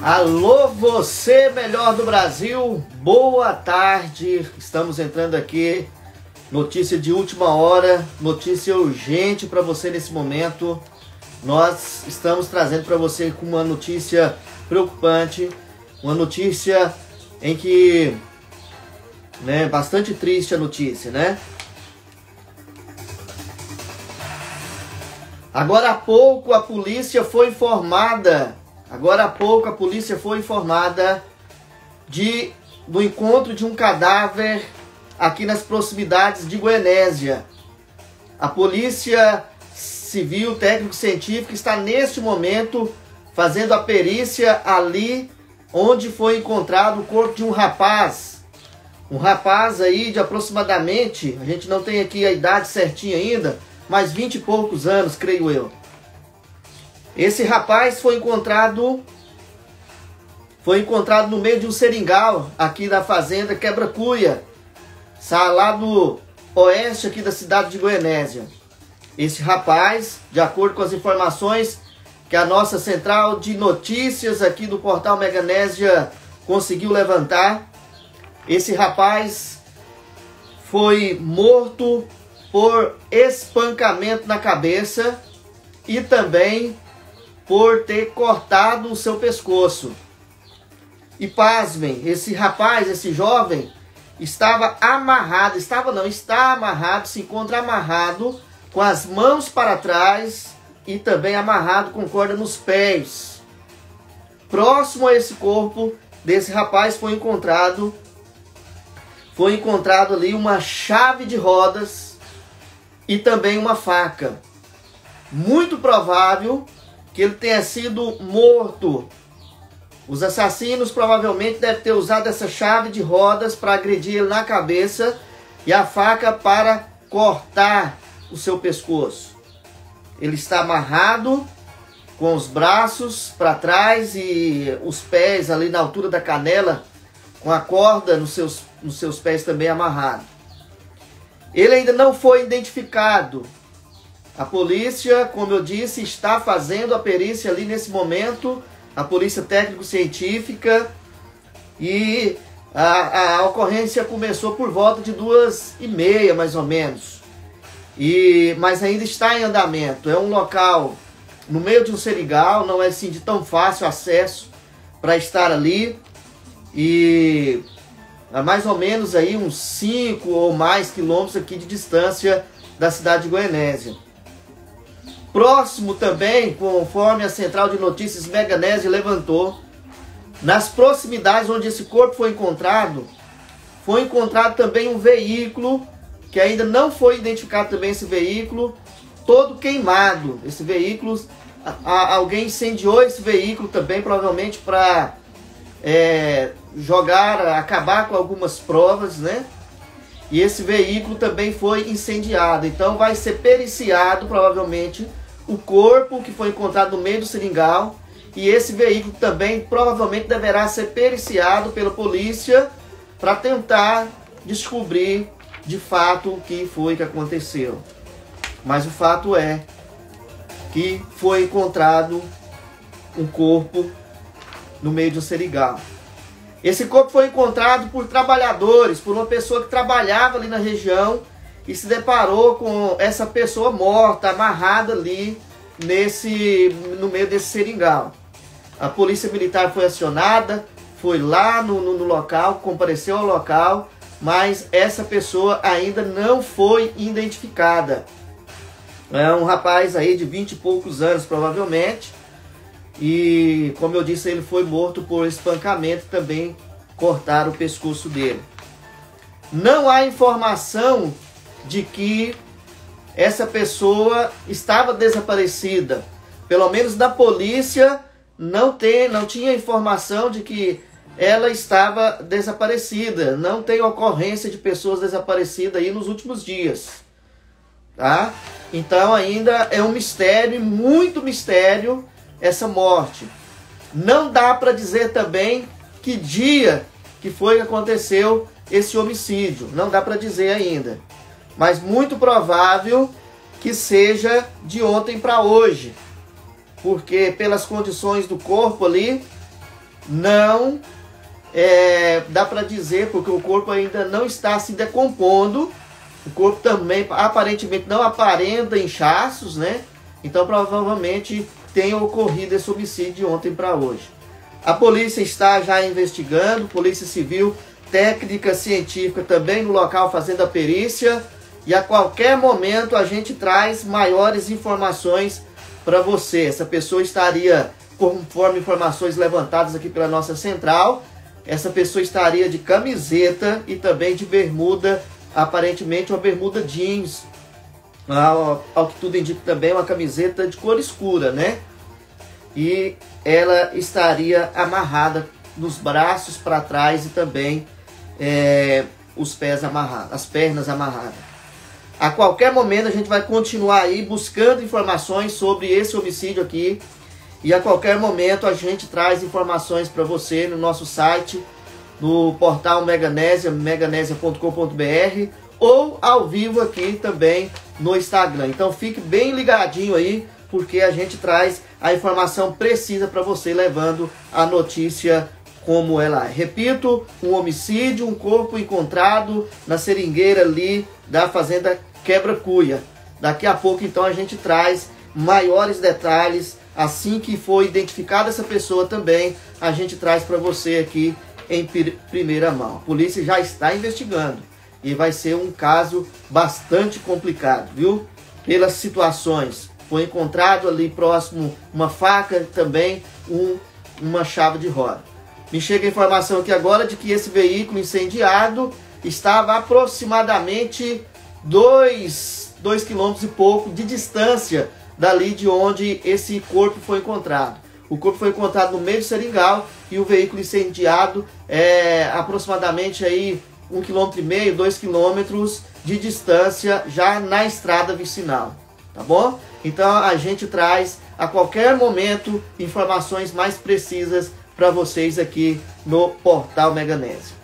Alô, você melhor do Brasil, boa tarde. Estamos entrando aqui, notícia de última hora, notícia urgente para você nesse momento. Nós estamos trazendo para você com uma notícia preocupante, uma notícia em que, bastante triste a notícia, Agora há pouco a polícia foi informada do encontro de um cadáver aqui nas proximidades de Goianésia. A Polícia Civil, técnico-científica, está neste momento fazendo a perícia ali onde foi encontrado o corpo de um rapaz. Um rapaz aí de aproximadamente, a gente não tem aqui a idade certinha ainda, mas 20 e poucos anos, creio eu. Esse rapaz foi encontrado no meio de um seringal aqui da fazenda Quebra-Cuia, lá do oeste aqui da cidade de Goianésia. Esse rapaz, de acordo com as informações que a nossa central de notícias aqui do portal Meganésia conseguiu levantar, esse rapaz foi morto por espancamento na cabeça e também por ter cortado o seu pescoço. E pasmem, esse rapaz, esse jovem, está amarrado, se encontra amarrado com as mãos para trás e também amarrado com corda nos pés. Próximo a esse corpo desse rapaz foi encontrado ali uma chave de rodas e também uma faca. Muito provável que ele tenha sido morto. Os assassinos provavelmente devem ter usado essa chave de rodas para agredir ele na cabeça e a faca para cortar o seu pescoço. Ele está amarrado com os braços para trás e os pés ali na altura da canela, com a corda nos seus pés também amarrado. Ele ainda não foi identificado. A polícia, como eu disse, está fazendo a perícia ali nesse momento, a polícia técnico-científica, e a ocorrência começou por volta de 2h30, mais ou menos. Mas ainda está em andamento. É um local no meio de um seringal, não é assim de tão fácil acesso para estar ali. E a mais ou menos aí uns 5 ou mais quilômetros aqui de distância da cidade de Goianésia. Próximo também, conforme a central de notícias Meganésia levantou, nas proximidades onde esse corpo foi encontrado também um veículo, que ainda não foi identificado também esse veículo, todo queimado. Esse veículo, alguém incendiou esse veículo também, provavelmente para acabar com algumas provas, E esse veículo também foi incendiado. Então vai ser periciado, provavelmente, o corpo que foi encontrado no meio do seringal. E esse veículo também provavelmente deverá ser periciado pela polícia para tentar descobrir de fato o que foi que aconteceu. Mas o fato é que foi encontrado um corpo no meio de um seringal. Esse corpo foi encontrado por trabalhadores, por uma pessoa que trabalhava ali na região e se deparou com essa pessoa morta, amarrada ali no meio desse seringal. A polícia militar foi acionada, foi lá no local, compareceu ao local, mas essa pessoa ainda não foi identificada. É um rapaz aí de 20 e poucos anos, provavelmente. E, como eu disse, ele foi morto por espancamento, também cortaram o pescoço dele. Não há informação de que essa pessoa estava desaparecida. Pelo menos da polícia não tinha informação de que ela estava desaparecida. Não tem ocorrência de pessoas desaparecidas aí nos últimos dias. Tá? Então ainda é um mistério, muito mistério, essa morte. Não dá para dizer também que dia que foi que aconteceu esse homicídio. Não dá para dizer ainda. Mas muito provável que seja de ontem para hoje. Porque pelas condições do corpo ali, não dá para dizer, porque o corpo ainda não está se decompondo. O corpo também aparentemente não aparenta inchaços, né? Então provavelmente tem ocorrido esse homicídio de ontem para hoje. A polícia está já investigando, polícia civil, técnica científica também no local fazendo a perícia. E a qualquer momento a gente traz maiores informações para você. Essa pessoa estaria, conforme informações levantadas aqui pela nossa central, essa pessoa estaria de camiseta e também de bermuda, aparentemente uma bermuda jeans. Ao que tudo indica também uma camiseta de cor escura, né? E ela estaria amarrada nos braços para trás e também os pés amarrados, as pernas amarradas. A qualquer momento a gente vai continuar aí buscando informações sobre esse homicídio aqui. E a qualquer momento a gente traz informações para você no nosso site, no portal Meganésia, meganesia.com.br, ou ao vivo aqui também no Instagram. Então fique bem ligadinho aí, porque a gente traz a informação precisa para você, levando a notícia como ela é. Repito, um homicídio, um corpo encontrado na seringueira ali da fazenda Quebra-Cuia. Daqui a pouco então a gente traz maiores detalhes. Assim que for identificada essa pessoa também, a gente traz para você aqui em primeira mão. A polícia já está investigando e vai ser um caso bastante complicado, viu? Pelas situações. Foi encontrado ali próximo uma faca, também uma chave de roda. Me chega a informação aqui agora de que esse veículo incendiado estava aproximadamente 2 quilômetros e pouco de distância dali de onde esse corpo foi encontrado. O corpo foi encontrado no meio do seringal e o veículo incendiado aproximadamente aí 1,5 km, 2 km de distância, já na estrada vicinal, tá bom? Então a gente traz a qualquer momento informações mais precisas para vocês aqui no portal Meganésia.